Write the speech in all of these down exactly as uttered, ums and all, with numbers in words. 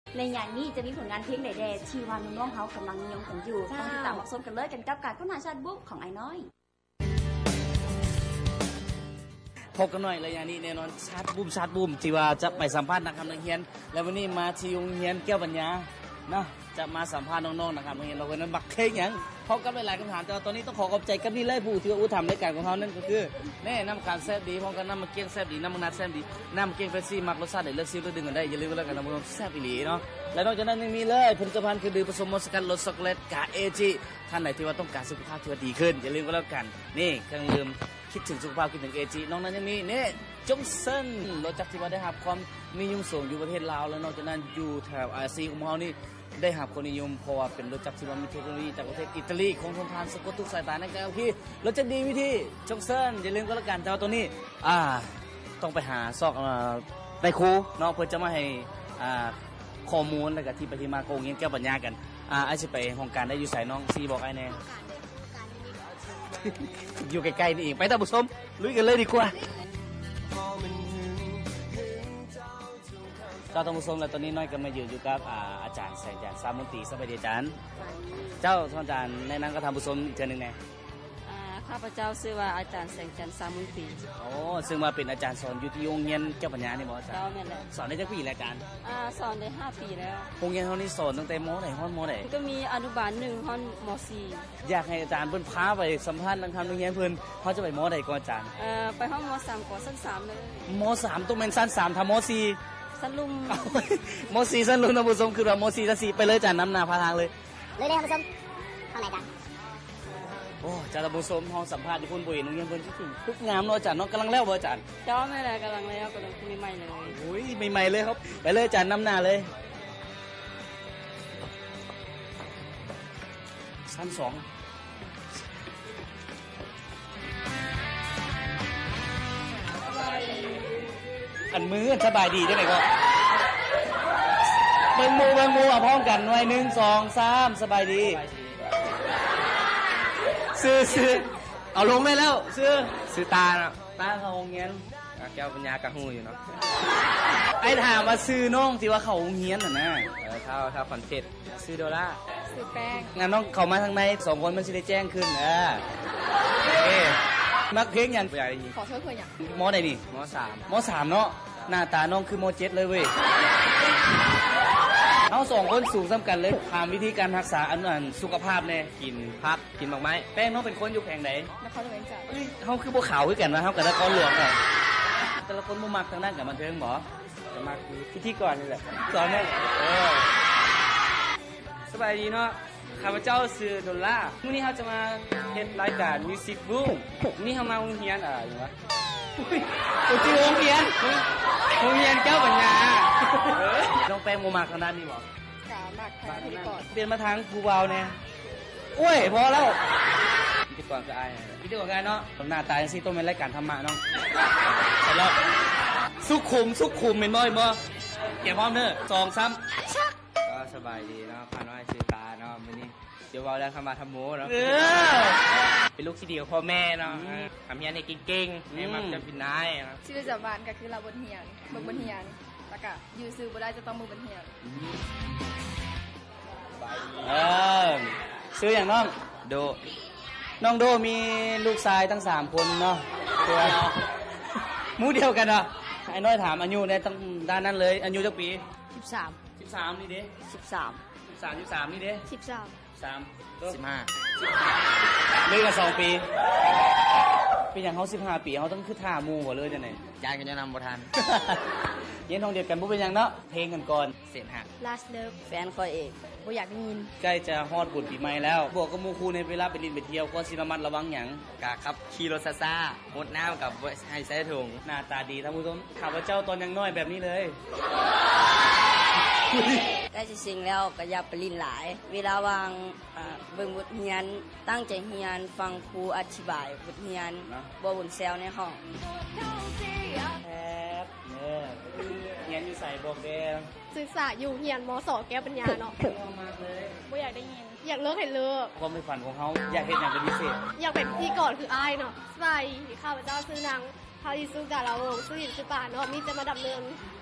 ในงานนี้จะมีผลงานเพลงใดๆที่ว่าน้องๆเขากำลังนิยมกันอยู่ต้องติดตามรับชมกันเลยกันกับการค้นหาชาติบุ๊กของไอ้น้อยพบกันหน่อยระยะนี้แน่นอนชาติบุ้มชาติบุ้มที่ว่าจะไปสัมภาษณ์นักการเรียนแล้ววันนี้มาที่โรงเรียนแก้วปัญญาเนาะจะมาสัมภาษณ์น้องๆนะครับโรงเรียนเราเพื่อนบักเค้กยังพบกันหลายคำถามแต่ตอนนี้ต้องขอขอบใจกับนี่เลยผู้ที่อุทำรายการของเขานั่นก็คือแน่น้ำการแซ่บดีพร้อมกันน้ำมะเกียงแซ่บดีน้ำมันนัดแซ่บดีน้ำมะเกียงเฟรซี่มักรสชาติไหนเลือกซิ้วเลือกดึงกันได้อย่าลืมแล้วกันนะมึงแซ่บอีหลีเนาะและนอกจากนั้นยังมีเลยผลิตภัณฑ์คือดื่มผสมมอสกัดรสช็อกโกแลตกาเอจิท่านไหนที่ว่าต้องการสุขภาพที่ว่าดีขึ้นอย่าลืมก็แล้วกันนี่เครื่องดื่มคิดถึงสุขภาพคิดถึงเอจิน้องนั้นยังมีนี่จงเส้นรถจักรที่ว่าได้รับความนิยมสูงอยู่ประเทศลาวแล้วนอกจากนั้นอยู่แถวอาเซียนของเรานี่ได้รับความนิยมเพราะว่าเป็นรถจักรที่ว่ามีเทคโนโลยีจากประเทศอิตาลีของทนทานสะกดทุกสายตาในการที่รถจักรดีวิธีจงเส้นอย่าลืมก็แล้วกันแต่ว่าตัวนี้อ่าต้องไปหาซอกในครูเนาะเพื่อจะมาให้อ่าข้อมูลแล้วก็ที่ไปที่มาโกงเงี้ยแก้ปัญญากันอ่าไอ้สิไปโครงการได้อยู่ใส่น้องซีบอกไอ้แน่อยู่ใกล้ๆนี่เองไปท่านผู้ชมลุยกันเลยดีกว่าเจ้าท่านผู้ชมแล้วตอนนี้น้อยก็มาอยู่อยู่กับอาจารย์แสงจันทร์สามมนตรีสวัสดีอาจารย์เจ้าท่านอาจารย์ในนั้นก็ทำผู้ชมอีกเจอหนึ่งไงข้าพเจ้าชื่อว่าอาจารย์แสงจันทร์สามมนตรีโอ้ซึ่งมาเป็นอาจารย์สอนอยู่ที่โรงเรียนแก้วปัญญานี่หมออาจารย์สอนได้ตั้งปีแล้วอาจารย์สอนได้ห้าปีแล้วโรงเรียนเขานี่สอนตั้งแต่ม.ไหนฮอดม.ไหนก็มีอนุบาลหนึ่งฮอดม.สี่อยากให้อาจารย์เพิ่นพาไปสัมภาษณ์ทางโรงเรียนเพิ่นเขาจะไปม.ไหนก่อนอาจารย์ไปห้องม.สามก่อนสั้นสามเลยม.สามต้องเป็นสั้นสามทำม.สี่สั้นลุมม.สี่สั้นลุมท่านผู้ชมคือว่าม.สี่สั้นสี่ไปเลยอาจารย์นำหน้าพาทางเลยเลยเลยท่านผู้ชมทางไหนกันโอ้อาจารย์ท่านผู้ชมห้องสัมภาษณ์ที่คุณบุญโรงเรียนเพิ่นที่ทุกงามเนาะอาจารย์เนาะกำลังแล้วบ่อาจารย์เจ้าไม่ได้กำลังแล้วกำลังมีใหม่เลยโอ้ยใหม่ๆเลยครับไปเลยอาจารย์นำหน้าเลยชั้นสองอันมือสบายดีได้ไหมก็เบิ่งมูเบิ่งมูอ่ะพร้อมกันหน่วยหนึ่งสองสามสบายดีซื้อซื้อเอาลงได้แล้วซื้อซื้อตาเนาะตาเขาโรงเรียนแก้วปัญญากระหูอยู่เนาะไอ้ถามว่าซื้อน้องที่ว่าเขาโรงเรียนน่ะนะเออข้าวข้าวคอนเฟตซื้อโดล่าซื้อแป้งงานน้องเขามาทางในสองคนมันสิได้แจ้งขึ้นเออเอ๊มักเพลงยังขอโทษเพื่อนอย่างมอไหนนี่มสามมสามเนาะหน้าตาน้องคือมเจ็ดเลยเว้ยเอาสองคนสูงซ้ำกันเลยถามวิธีการรักษาอันนั้นสุขภาพเนี่ยกินพักกินดอกไม้แป้งน้องเป็นคนอยู่แข่งไหนนครหลวงจ้ะเขาคือพวกขาวขึ้นกันนะเขากับนครหลวงอ่ะแต่ละคนมุ่งมักทางด้านกับบันเทิงหมอจะมาพิธีก่อนนี่แหละสอนเนี่ยสบายดีเนาะข้าพเจ้าซื้อดอลลาร์วันนี้เขาจะมาเฮ็ดรายการมิวสิกบูมนี่เขามาโรงเรียนอ่ะอย่างวะกูชื่อโรงเรียนโรงเรียนแก้วปัญญาน้องแป้งมุ่งมักทางด้านนี้หมอสามมักทางพิธีก่อนเปลี่ยนมาทางภูเบาเนี่ยโอ้ยพอแล้วพิธีก่อนก็อายพิธีก่อนกันเนาะหน้าตาอย่างซี่ต้องเป็นรายการธรรมะเนาะเสร็จแล้วสุขุมสุขุมเป็นบ่อยบ่เก็บพร้อมเด้อสองซ้ำก็สบายดีเนาะผ่านว่าซื้อตาเนาะวันนี้เดี๋ยวเราได้ทำมาทำโม้เนาะเป็นลูกที่ดีของพ่อแม่เนาะทำเฮียนในเก่งๆให้มันจะเป็นนายชื่อจำบานก็คือเราบนเฮียนมือบนเฮียนแล้วก็ยูซื้อบ่ได้จะต้องมือบนเฮียนเออซื้ออย่างน้องโดน้องโดมีลูกชายทั้งสามคนเนาะตัวมูเดียวกันเนาะไอ้น้อยถามอายุในตั้งด้านนั้นเลยอายุเท่าปีสิบสามสิบสามนี่เด้สิบสามสิบสามสิบสามนี่เด้สิบสามสามสิบห้าเลื่อนกันสองปีเป็นอย่างเขาสิบห้าปีเขาต้องคือท่ามูหมดเลยจะไหนยายก็จะนำบททันเย็นทองเดียวกันปุ๊บเป็นอย่างเนาะเพลงกันก่อนเสียงหัก Last Love แฟนคอยเอกบ่อยากได้ยินใกล้จะฮอดบุญปีใหม่แล้วบอกกับมูคูในเวลาไปลินไปเที่ยวก็สิระมัดระวังอย่างกะครับขี่รถซ่าซ่าหดน้ำกับไฮไซถุงหน้าตาดีท่านผู้ชมข้าพเจ้าตอนยังน้อยแบบนี้เลยใกล้จะสิ่งแล้วก็อย่าไปลินหลายเวลาวางเบิ่งบทเรียนตั้งใจเรียนฟังครูอธิบายบทเรียนบ่วุ่นแซวในห้องแอบเนี่ยเรียนอยู่ใส่บอกแดงศึกษาอยู่เรียนม.ส.แก้วปัญญาเนาะมากเลยบ่อยากได้ยินอยากเลิกให้เลิกความเป็นฝันของเขาอยากเห็นอย่างเป็นพิเศษอยากเป็นพี่ก่อนคืออ้ายเนาะสบายข้าพเจ้าซื้อนางพาริสุกาลาวงซื้อหินซื้อป่าเนาะมีจะมาดำเนิน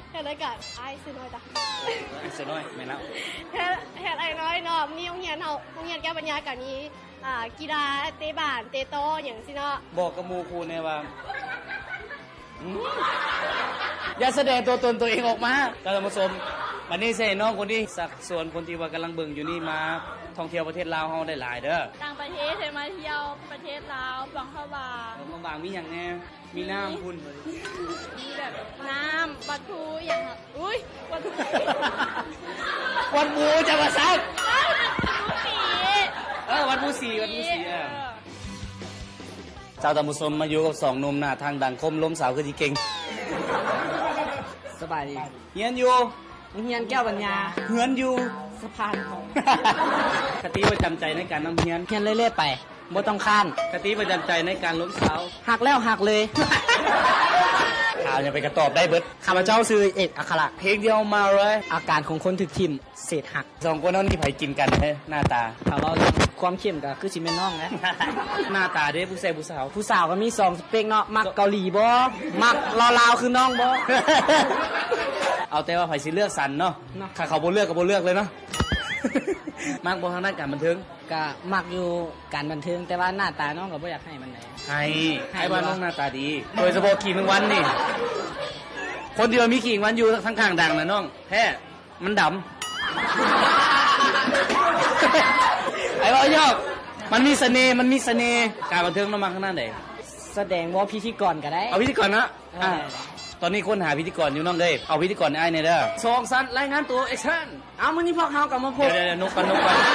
เฮ็ดอะไรกันไอ้ายซื้อน้อยจ้ะเสียน้อยแม่นแล้วเฮ็ดเฮ็ดไอ้น้อยเนาะมีโรงเรียนเฮาโรงเรียนแก้วปัญญากับนี้อ่ากีฬาเตะบานเตะโต้อย่างสิเนาะบอกกับหมูครูเนี่ยว่าอืมอย่าแสดงตัวตนตัวเองออกมาท่านผู้ชมวันนี้เสน้องคนที่สักส่วนคนที่ว่ากำลังเบิ่งอยู่นี่มาท่องเที่ยวประเทศลาวเฮาได้หลายเด้อต่างประเทศเคยมาเที่ยวประเทศลาวฟังเข้าบาเออมาบางมีอย่างแน่มีน้ำพุ่นมีแบบน้ำปัทูอย่างค่ะอุ้ยปัทูวันหมูจะมาซักสีเออวันหมูสีวันหมูสีเออเจ้าตามุสมมาอยู่กับสองหนุ่มหน้าทางดังคมล้มสาวคือที่เก่งสบายดีเฮียนอยู่เฮียนแก้วปัญญาเฮือนอยู่สะพานของคติประจำใจในการนำเฮียนเฮียนเรื่อยๆไปบ่ต้องค้านคติประจำใจในการล้มสาวหักแล้วหักเลยข่าวยังไปกระตอบได้เบิดข้าพเจ้าซื้อเอกอัคระเพลงเดียวมาเลยอาการของคนถึกทิ่มเศษหักสองคนนั้นที่ไผกินกันเด้หน้าตาถ้าเราเรื่องความเข้มก็คือสิแม่นน้องนะหน้าตาเด้ผู้ชายผู้สาวผู้สาวก็มีสองสเปคเนาะมักเกาหลีบ่มักลาวๆคือน้องบ่เอาแต่ว่าไผสิเลือกสันเนาะเนาะถ้าเขาบ่เลือกก็บ่เลือกเลยเนาะ มากบ่ทางด้านการบันเทิงก็มักอยู่การบันเทิงแต่ว่าหน้าตาน้องก็บ่อยากให้มันไหนให้ให้ให้ว่าดีวะน้องหน้าตาดี โดยเฉพาะขี่แมงวันนี่ คนที่ว่ามีขี่แมงวันอยู่ทั้งข้างดังนะน้องแท้มันดำ ไอ้บ่ยอกมันมีเสน่ห์มันมีเสน่ห์การบันเทิงน้องมาข้างหน้าไหนแสดงว่าพิธีกรก็ได้เอาพิธีกรนะอ่ะตอนนี้ค้นหาพิธีกรอยู่น้องเลยเอาพิธีกรไอ้ายในเด้อสองสันรายงานตัวแอคชั่นเอามื้อนี้พวกเฮาก็มาพบเดี๋ยวเดี๋ยวนกกันนกกัน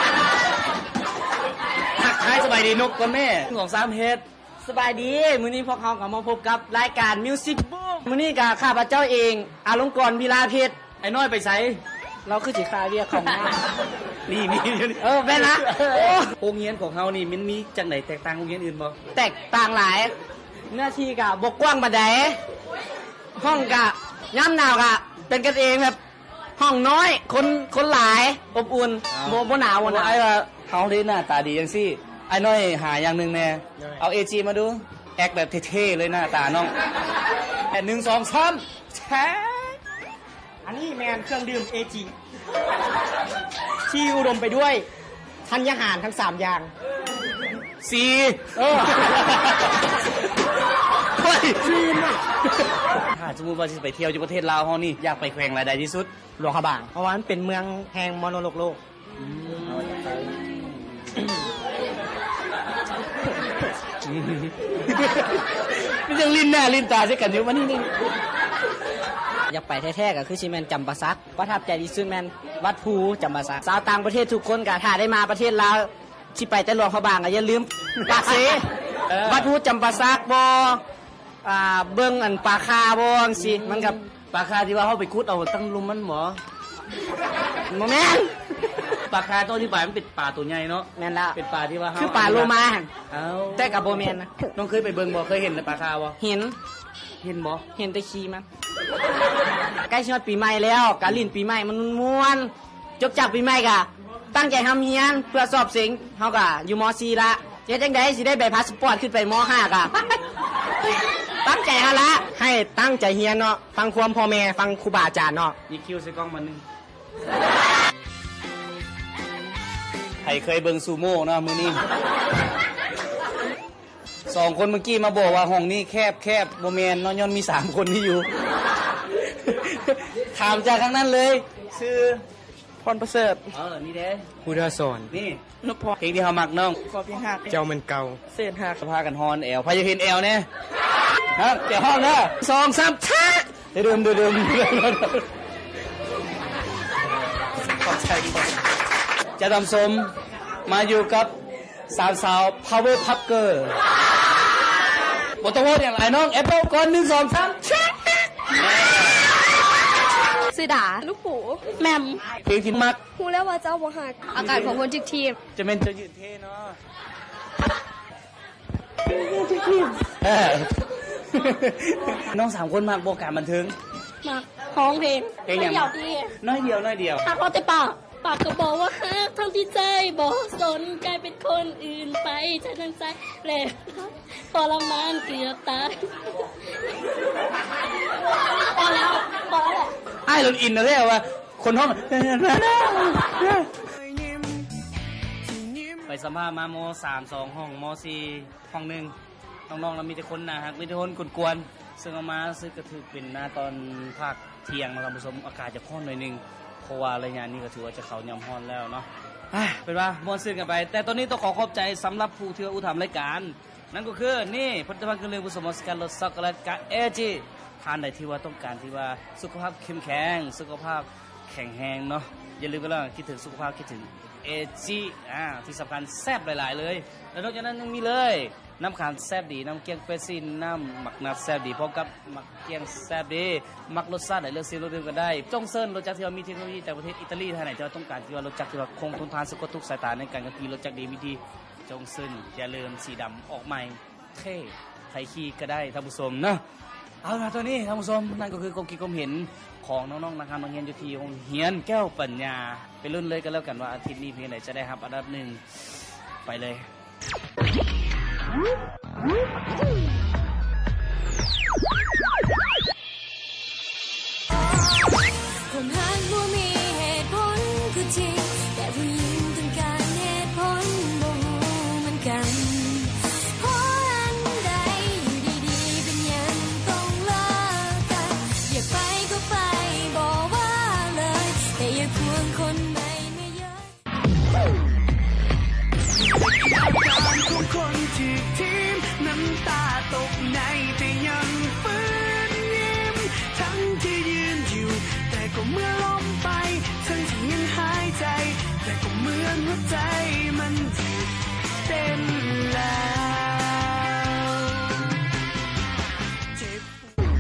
ทักทายสบายดีนกก่อนแม่ของสามเฮ็ดสบายดีมื้อนี้พวกเฮาก็มาพบกับรายการ Music Boom มื้อนี้ก็ข้าพเจ้าเองอาลงกรณ์วิลาเพชรไอ้น้อยไปใส่เราคือสิคาเรียกของหน้านี่นี่เออแม่นนะโรงเรียนของเฮานี่มันมีจังไหนแตกต่างโรงเรียนอื่นบ่แตกต่างหลายเนื้อที่กับบกกว้างบันไดห้องกะย่ำหนาวกะเป็นกันเองแบบห้องน้อยคนคนหลายอบอุ่นโบโบหนาววัหนาวไอ้ว่าเฮาได้หน้าตาดีจังซี่ไอ้น้อยหาอย่างหนึงแน่เอา เอ จี มาดูแอคแบบเท่ๆเลยหน้าตาน้องแอนหนึ่งสองสามแชะอันนี้แมนเครื่องดื่มเอจิที่อุดมไปด้วยธัญญาหารทั้งสามอย่างสี่เออเฮ้ยถ้าสมมุติว่าจะไปเที่ยวอยู่ประเทศลาวเฮานี่อยากไปแขวงรายใดที่สุดหลวงพระบางเพราะว่ามันเป็นเมืองแห่งมรดกโลกมันยังลิ้นหน้าลิ้นตาใช่กันอยู่มันนี่นี่อยากไปแท้ๆก็คือชิแมนจำปาซักประทับใจที่สุดแมนวัดภูจำปาซักสาวต่างประเทศทุกคนก็ถ้าได้มาประเทศลาวที่ไปแต่หลวงพระบางก็อย่าลืมปากเสวัดภูจำปาซักบ่อ่าเบิ่งอันปลาคาบ่จังซี่มันกับปลาคาที่ว่าเฮาไปคุดเอาตั้งลุมมันหมอบ่แม่นปลาคาตัวที่ปลามันเป็นปลาตัวใหญ่เนาะแม่นแล้วเป็นปลาที่ว่าเฮคือปลาโลมาหั่นเอ้าแต่ก็บ่แม่นนะน้องเคยไปเบิ่งบ่เคยเห็นแต่ปลาคาบ่เห็นเห็นบ่เห็นแต่ขี้มันใกล้ชิฮอดปีใหม่แล้วกะลิ้นปีใหม่มันม่วนจบจากปีใหม่ก็ตั้งใจทำเรียนเพื่อสอบเสิงเฮาก็อยู่ม .สี่ ละเฮ็ดจังได๋สิได้ใบพาสปอร์ตขึ้นไปม .ห้า ก็ ตั้งใจหาละให้ตั้งใจเรียนเนาะฟังความพ่อแม่ฟังครูบาอาจารย์เนาะมีคิวใส่กล้องมาหนึงใครเคยเบิ่งซูโม่เนาะมื้อนี้สองคนเมื่อกี้มาบอกว่าห้องนี้แคบแคบบ่แม่นเนาะย้อนมีสามคนที่อยู่ ถามจากข้างนั้นเลยชื่อพรประเสริฐเออนี่เด้พุทธสอนนี่นพเพลงที่เฮามักน้องขอเพียงหักเจ้ามันเก่าเศษหักสภากันฮอนแอลพายจะเห็นแอลเนี่ยฮะเจ้าห้องนะสองสามชาเดิมเดิมเดิมขอบใจจะดำสมมาอยู่กับสามสาว power pop girl บทตัวอย่างไรน้องแอปเปิลก่อนหนึ่งสองสามชาสิดาลูกปูแมมเพลงที่มักพูดแล้วว่าเจ้าบ่หักอากาศของคนจิกทีมจะเป็นจะยืนเท่เนาะเออน้องสามคนมากบอกการบันเทิงมาห้องเพลงเพลงอย่างเดี่ยวดีน้อยเดียวน้อยเดียวหักเราแต่ปากปากก็บอกว่าฮักทั้งที่ใจบอกสนกลายเป็นคนอื่นไปใจทั้งใจแล้วทรมานเกือบตายพอแล้วพอแล้วอ้ายหลุดอินนะเรียกว่าคนห้องไปสัมภาษณ์มาโมสามสองห้องโมสี่ห้องหนึ่งน้องๆเรามีแต่คนนะฮะมีแต่คนกวนๆซึ่งเอามาซื้อกระถือเป็นหน้าตอนภาคเที่ยงมาครับผู้ชมอากาศจะร้อนหน่อยนึงเพราะว่าระยะนี้ก็ถือว่าจะเขายำร้อนแล้วเนาะเป็นว่ามวนซื้อกันไปแต่ตอนนี้ต้องขอขอบใจสำหรับผู้ที่อุทามรายการนั่นก็คือนี่ผลิตภัณฑ์เครื่องดื่มผสมสกัดรสช็อกโกแลตกาเอจิทานได้ที่ว่าต้องการที่ว่าสุขภาพเข้มแข็งสุขภาพแข็งแรงเนาะอย่าลืมไปแล้วคิดถึงสุขภาพคิดถึงเอจิอ่าที่สำคัญแซ่บหลายๆเลยแล้วนอกจากนั้นยังมีเลยน้ำขามแซ่บดีน้ำเกี๊ยงเฟรซินน้ำหมักนัดแซ่บดีพร้อมกับหมักเกี๊ยงแซ่บดีหมักรสชาติไหนเลือกซื้อรสดื่มกันได้จงเซิร์นรสจักรที่ว่ามีเทคโนโลยีจากประเทศอิตาลีท่านไหนที่ว่าต้องการที่ว่ารสจักรที่ว่าคงทนทานสะกดทุกสายตาในการขับขี่รถจักรดีมีดีจงเซิร์นอย่าลืมสีดำออกใหม่เท่ไทยขี่ก็ได้ท่านผู้ชมเนาะเอาล่ะตัวนี้ท่านผู้ชมนั่นก็คือกรมกิจกรมเห็นของน้องๆนะครับโรงเรียนอยู่ที่โรงเรียนแก้วปัญญาไปรุ่นเลยกันแล้วกันว่าอาทิตย์นี้เพียงไหนจะได้รับอันดับหนึ่งไปเลยคนหักบ่มีเหตุผลก็จริงแต่ผู้หญิงต้องการเหตุผลบ่ฮู้เหมือนกันเพราะอันใดอยู่ดีๆเป็นหยังต้องเลิกกันอยากไปก็ไปบ่ว่าเลยแต่อย่าควงคนใหม่มาเยอะทุกคนที่ทีมน้ำตาตกในแต่ยังฝืนยิ้มทั้งที่ยืนอยู่แต่ก็เมื่อล้มไปทั้งที่ยังหายใจแต่ก็เหมือนหัวใจมันหยุดเต้นแล้วเจ็บ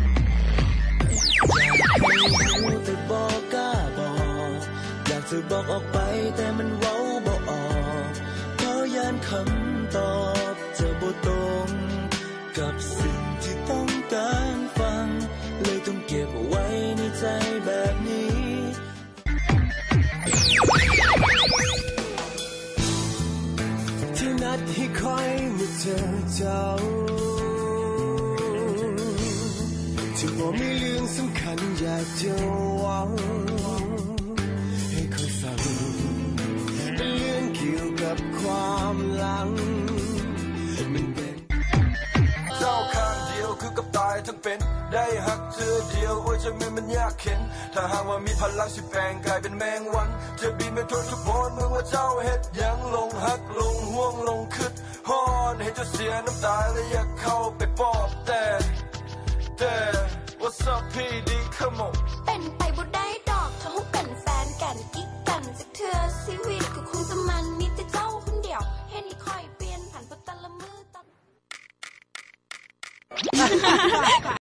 แต่บอกกล้าบอกอยากจะบอกออกไปแต่มันเว้าบ่ออกเพราะยันคำตอบจะบ่ตรงกับสิ่งที่ต้องการฟังเลยต้องเก็บไว้ในใจแบบนี้ที่นัดให้คอยมาเจอเจ้าที่ว่ามีเรื่องสำคัญอยากจะเว้าให้คอยฟังเป็นเรื่องเกี่ยวกับความหลังมันเป็นเจ้าข้างเดียวคือกับตายทั้งเป็นได้หักเธอเดียวโอ้ยจะไม่มันยากเข็นถ้าหากว่ามีพลังสิแปลงกลายเป็นแมงวันจะบินไปทั่วทุกโพ้นเมื่อว่าเจ้าเฮ็ดยังลงหักลงห่วงลงคืดฮอนให้เจ้าเสียน้ำตาและอยากเข้าไปปอบแต่แต่ What's up พี่ดี Come on เป็นไปบ่ได้ดอกถ้าเราเป็นแฟนกันกิ๊กกันสักเธอชีวิตก็คงจะมันมีแต่เจ้าคนเดียวเห็นค่อยเปลี่ยนผ่านไปแต่ละมือ